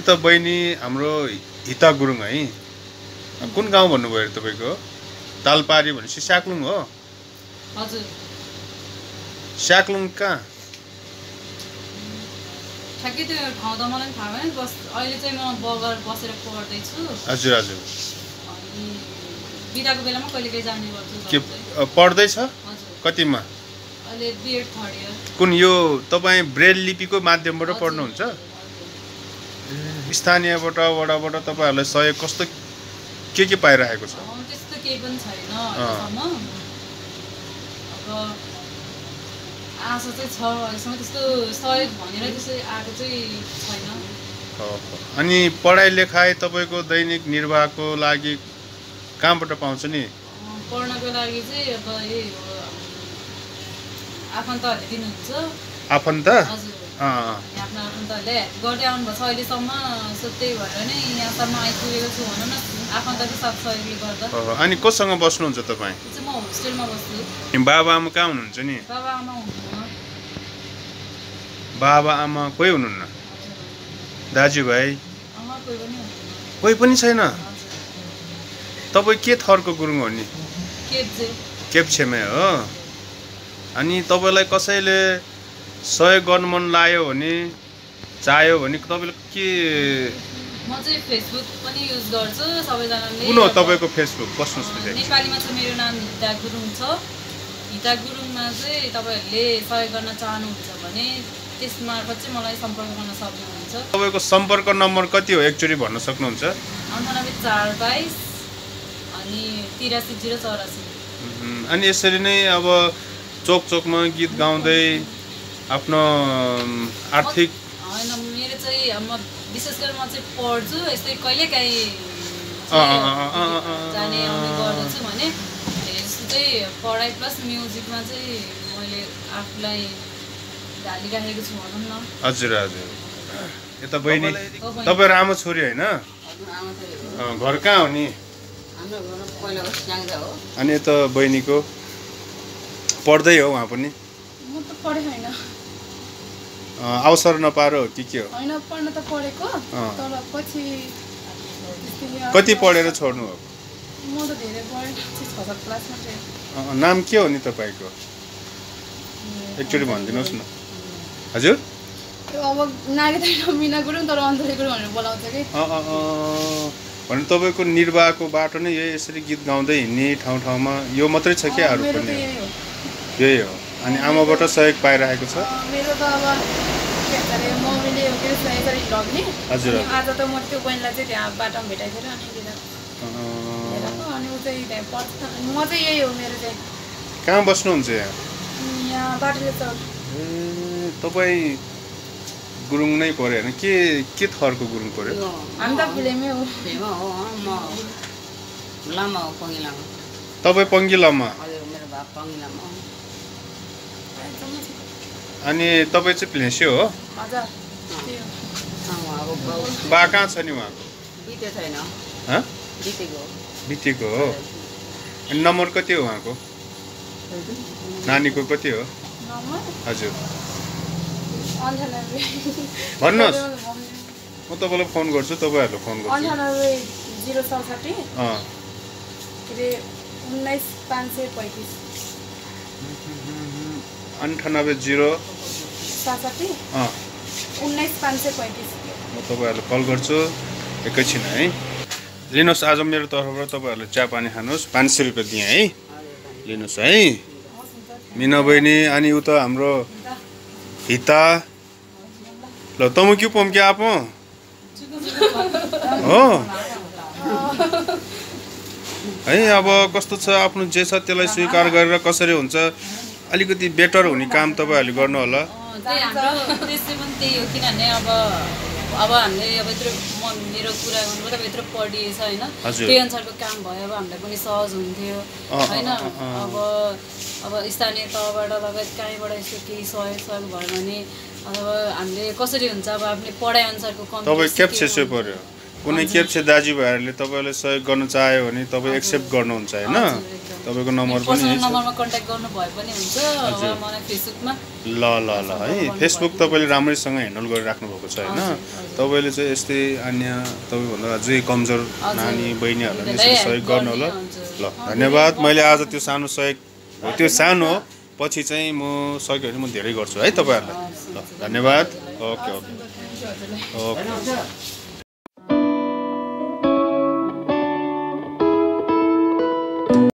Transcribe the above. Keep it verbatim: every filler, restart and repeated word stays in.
यता बहिनी हाम्रो हिता गुरुङ है। कुन गाउँ भन्नुभयो तपाईको? तालपारी भनेपछि स्याक्लुङ हो? हजुर। स्याक्लुङ कहाँ? ठ्याक्कै त्यो ठाउँ त मलाई थाहा भएन, बस अहिले चाहिँ म बगर बसेर पढ्दै छु। हजुर हजुर। अनि बिदाको बेलामा कहिलेकाहीँ जाने गर्छु। के पढ्दै छ? हजुर। कतिमा? अहिले बीएड थर्ड इयर। कुन यो तपाईँ ब्रेल लिपिको माध्यमबाट पढ्नुहुन्छ? स्थानीयबाट वडाबाट तपाईँहरूलाई सहयोग कस्तो के के पाइरहेको छ? त्यस्तो केही पनि छैन अहिलेसम्म। अब आशा चाहिँ छ, अहिलेसम्म त्यस्तो सहयोग भनेर त्यसै आएको चाहिँ छैन। अनि पढाइ लेखाइ तपाईँको दैनिक निर्वाहको लागि कहाँबाट पाउँछ नि? पढ्नको लागि चाहिँ अब यही हो, आफन्तहरूले दिनुहुन्छ। आफन्त? हजुर। आफ्नो आफन्तहरूले गर्दै आउनुभएको छ अहिलेसम्म, सो त्यही भएर नै यहाँसम्म आइपुगेको छु भनौँ न, आफन्तको साथ सहयोगले गर्दा। अनि कोसँग बस्नुहुन्छ तपाईँ? म होस्टेलमा बस्छु। बाबा आमा कहाँ हुनुहुन्छ नि? बाबा आमा हुनुहुन्न। बाबा आमा कोही हुनुहुन्न? दाजुभाइ? अँ कोही पनि हुनुहुन्न। कोही पनि छैन? तपाईँ के थरको गुरुङ हो नि? केप्चे। केप्चेमै हो? अनि तपाईँलाई कसैले सहयोग गर्नु मन लाग्यो भने, चाह्यो भने तपाईँले के? म चाहिँ फेसबुक पनि युज गर्छु। सबैजनाले कुन हो तपाईँको फेसबुक? बस्नुहोस् न। नेपालीमा चाहिँ मेरो नाम हिता गुरुङ छ। हिता गुरुङमा चाहिँ तपाईँहरूले सहयोग गर्न चाहनुहुन्छ भने त्यसमार्फत चाहिँ मलाई सम्पर्क गर्न सक्नुहुन्छ। तपाईँको सम्पर्क नम्बर कति हो एकचोटि भन्न सक्नुहुन्छ? अन्ठानब्बे चार बाइस अनि तिरासी जिरो चौरासी। अनि यसरी नै अब चोक चोकमा गीत गाउँदै आफ्नो आर्थिक? होइन, मेरो चाहिँ म विशेष गरी म चाहिँ पढ्छु, यस्तै कहिलेकाहीँ जाने आउने गर्दछु भने यस्तो चाहिँ पढाइ प्लस म्युजिकमा चाहिँ मैले आफूलाई ढालिराखेको छु भनौँ न। हजुर हजुर। यता बहिनी तपाईँहरू आमा छोरी होइन? घर कहाँ हो नि? अनि यता बहिनीको पढ्दै हो उहाँ पनि? म त पढे होइन। अवसर नपाएर हो कि के हो? होइन, पढ्न त पढेको, तर पछि कति पढेर छोड्नु हो? म त धेरै पढेन, छ सात क्लास मात्रै। नाम के हो नि तपाईँको? एकचोटि भनिदिनुहोस् न। हजुर? अब नागेता मिना गुरुङ, तर अन्तरी गुरुङ भनेर बोलाउँछ कि। भने तपाईँको निर्वाहको बाटो नै यही, यसरी गीत गाउँदै हिँड्ने ठाउँ ठाउँमा यो मात्रै छ क्या? अरू पनि यही हो? अनि आमाबाट सहयोग पाइरहेको छ? मेरो त अब के भन्छ अरे, मम्मीले के यसरी लग्ने। हजुर। आज त म त्यो बहिनीलाई चाहिँ त्यहाँ बाटोमा भेटाइदिएर अनि अनि ऊ चाहिँ त्यहाँ पढ्छ। म चाहिँ यही हो मेरो चाहिँ। कहाँ बस्नुहुन्छ यहाँ? यहाँ बाटोले चौर। ए तपाईँ गुरुङ नै पऱ्यो होइन? के के थरको गुरुङ पऱ्यो? हामी त फिल्मै हो। तपाईँ पङ्गी लामा? अनि तपाईँ चाहिँ प्लेसी हो? बा कहाँ छ नि उहाँको? बितेको हो? अनि नम्बर कति हो उहाँको? नानीको कति हो? हजुर भन्नुहोस्, म तपाईँलाई फोन गर्छु, तपाईँहरूलाई फोन गर्छु। अन्ठानब्बे जिरो सडसठी उन्नाइस पाँच सय पैँतिस। अन्ठानब्बे जिरो सडसठी उन्नाइस पाँच सय पैँतिस। म तपाईँहरूलाई कल गर्छु एकैछिन है। लिनुहोस्, आज मेरो तर्फबाट तपाईँहरूले चिया पानी खानुहोस्, पाँच सय रुपियाँ दिएँ है, लिनुहोस् है मिना बहिनी। अनि उता हाम्रो हिता ल तम क्यों पम क्या आप हो? है अब कस्तो छ, आफ्नो जे छ त्यसलाई स्वीकार गरेर कसरी हुन्छ अलिकति बेटर हुने काम तपाईँहरूले गर्नु होला। त्यही हाम्रो उद्देश्य पनि त्यही हो, किनभने अब अब हामीले अब यत्रो मन मेरो कुरा गर्नु अब यत्रो पढिएछ होइन, त्यही अनुसारको काम भयो अब हामीलाई पनि सहज हुन्थ्यो होइन। अब अब स्थानीय तहबाट लगायत कहीँबाट यस्तो केही सहयोग सहयोग भयो भने अब हामीले कसरी हुन्छ, अब आफ्नो पढाइ अनुसारको कम तपाईँ केप्चे पर्यो कुनै केप्चे दाजुभाइहरूले तपाईँलाई सहयोग गर्न चाह्यो भने तपाईँ एक्सेप्ट गर्नुहुन्छ होइन तपाईँको नम्बर पनि पर्सनल नम्बरमा कन्ट्याक्ट गर्नु भए पनि हुन्छ वा मलाई फेसबुकमा ल ल ल है फेसबुक तपाईँले राम्रैसँग ह्यान्डल गरिराख्नु भएको छ होइन तपाईँले चाहिँ यस्तै अन्य तपाईँभन्दा अझै कमजोर नानी बहिनीहरूलाई यसरी सहयोग गर्नु होला ल धन्यवाद मैले आज त्यो सानो सहयोग हो त्यो सानो हो पछि चाहिँ म सक्यो भने म धेरै गर्छु है तपाईँहरूलाई ल धन्यवाद ओके ओके ओके